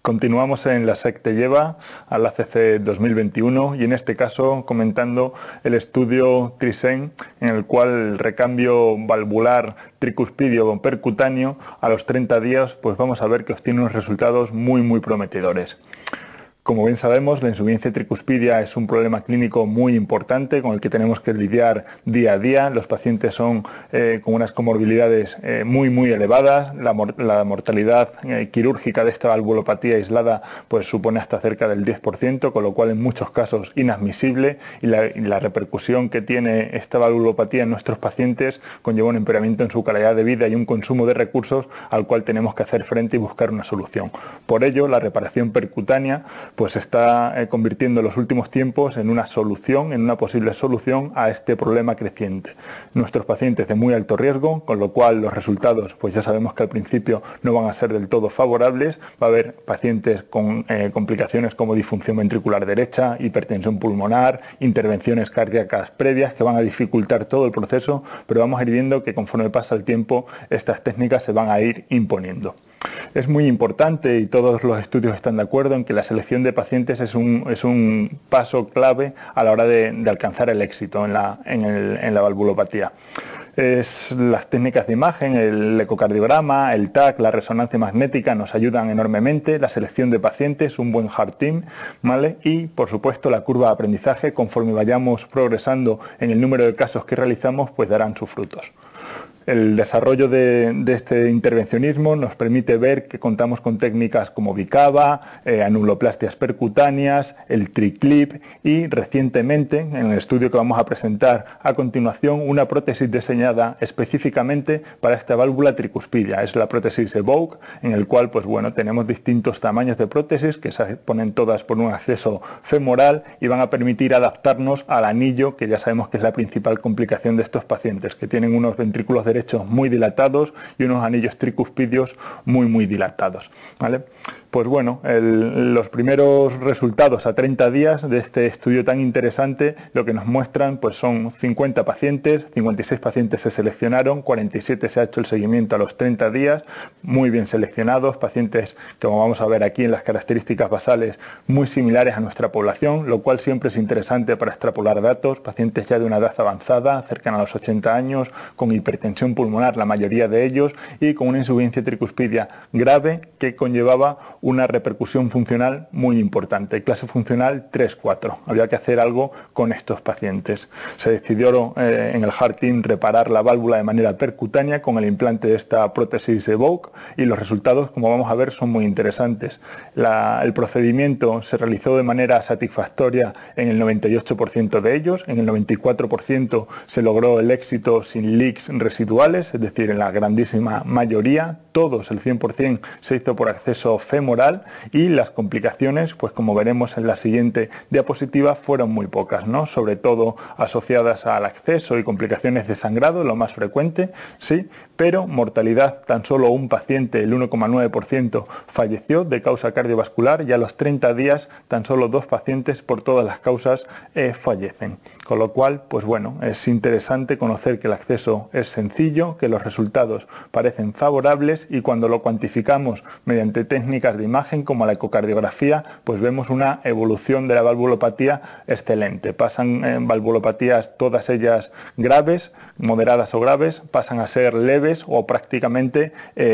Continuamos en la SEC te lleva al ACC 2021 y en este caso comentando el estudio TRISCEND, en el cual el recambio valvular tricuspidio percutáneo a los 30 días pues vamos a ver que obtiene unos resultados muy prometedores. Como bien sabemos, la insuficiencia tricuspidia es un problema clínico muy importante con el que tenemos que lidiar día a día. Los pacientes son con unas comorbilidades muy elevadas. La mortalidad quirúrgica de esta valvulopatía aislada pues supone hasta cerca del 10%, con lo cual en muchos casos inadmisible, y la repercusión que tiene esta valvulopatía en nuestros pacientes conlleva un empeoramiento en su calidad de vida y un consumo de recursos al cual tenemos que hacer frente y buscar una solución. Por ello, la reparación percutánea pues se está convirtiendo en los últimos tiempos en una solución, en una posible solución a este problema creciente. Nuestros pacientes de muy alto riesgo, con lo cual los resultados pues ya sabemos que al principio no van a ser del todo favorables. Va a haber pacientes con complicaciones como disfunción ventricular derecha, hipertensión pulmonar, intervenciones cardíacas previas que van a dificultar todo el proceso, pero vamos a ir viendo que conforme pasa el tiempo estas técnicas se van a ir imponiendo. Es muy importante, y todos los estudios están de acuerdo en que la selección de pacientes es un paso clave a la hora de alcanzar el éxito en la valvulopatía. Las técnicas de imagen, el ecocardiograma, el TAC, la resonancia magnética nos ayudan enormemente, la selección de pacientes, un buen heart team, ¿vale? Y por supuesto la curva de aprendizaje, conforme vayamos progresando en el número de casos que realizamos, pues darán sus frutos. El desarrollo de este intervencionismo nos permite ver que contamos con técnicas como Bicava, anuloplastias percutáneas, el TriClip y recientemente, en el estudio que vamos a presentar a continuación, una prótesis diseñada específicamente para esta válvula tricuspidia. Es la prótesis Evoke, en el cual pues bueno, tenemos distintos tamaños de prótesis que se ponen todas por un acceso femoral y van a permitir adaptarnos al anillo, que ya sabemos que es la principal complicación de estos pacientes, que tienen unos ventrículos derechos muy dilatados y unos anillos tricuspidios muy dilatados, ¿vale? Pues bueno, los primeros resultados a 30 días de este estudio tan interesante lo que nos muestran pues son 50 pacientes, 56 pacientes se seleccionaron, 47 se ha hecho el seguimiento a los 30 días, muy bien seleccionados, pacientes que como vamos a ver aquí en las características basales muy similares a nuestra población, lo cual siempre es interesante para extrapolar datos, pacientes ya de una edad avanzada, cercana a los 80 años, con hipertensión pulmonar la mayoría de ellos y con una insuficiencia tricuspidia grave que conllevaba una repercusión funcional muy importante, clase funcional 3-4. Había que hacer algo con estos pacientes. Se decidió en el Heart Team reparar la válvula de manera percutánea con el implante de esta prótesis Evoke y los resultados, como vamos a ver, son muy interesantes. El procedimiento se realizó de manera satisfactoria en el 98% de ellos, en el 94% se logró el éxito sin leaks residuales, es decir, en la grandísima mayoría, todos, el 100%, se hizo por acceso femoral y las complicaciones, pues como veremos en la siguiente diapositiva, fueron muy pocas, ¿no? Sobre todo asociadas al acceso y complicaciones de sangrado, lo más frecuente, sí, pero mortalidad, tan solo un paciente, el 1,9%, falleció de causa cardiovascular y a los 30 días tan solo 2 pacientes por todas las causas fallecen. Con lo cual, pues bueno, es interesante conocer que el acceso es sencillo, que los resultados parecen favorables y cuando lo cuantificamos mediante técnicas de imagen como la ecocardiografía, pues vemos una evolución de la valvulopatía excelente. Pasan valvulopatías todas ellas graves, moderadas o graves, pasan a ser leves o prácticamente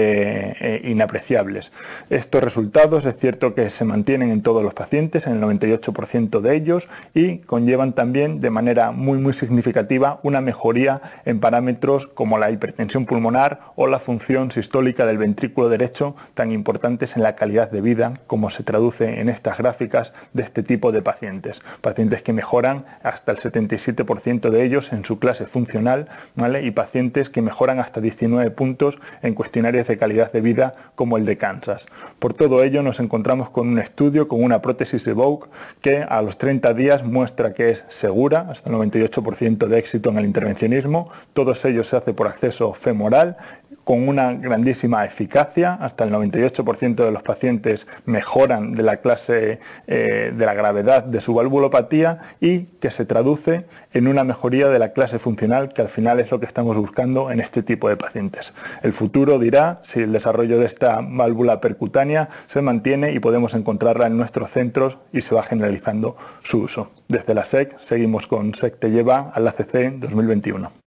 inapreciables. Estos resultados es cierto que se mantienen en todos los pacientes, en el 98% de ellos, y conllevan también de manera muy significativa una mejoría en parámetros como la hipertensión pulmonar o la función sistólica del ventrículo derecho, tan importantes en la calidad de vida, como se traduce en estas gráficas de este tipo de pacientes. Pacientes que mejoran hasta el 77% de ellos en su clase funcional, ¿vale? Y pacientes que mejoran hasta 19 puntos en cuestionarios de calidad de vida como el de Kansas. Por todo ello nos encontramos con un estudio con una prótesis Evoke que a los 30 días muestra que es segura, hasta el 98% de éxito en el intervencionismo, todos ellos se hace por acceso femoral, con una grandísima eficacia. Hasta el 98% de los pacientes mejoran de la clase de la gravedad de su valvulopatía, y que se traduce en una mejoría de la clase funcional, que al final es lo que estamos buscando en este tipo de pacientes. El futuro dirá si el desarrollo de esta válvula percutánea se mantiene y podemos encontrarla en nuestros centros y se va generalizando su uso. Desde la SEC seguimos con SEC te lleva al ACC 2021.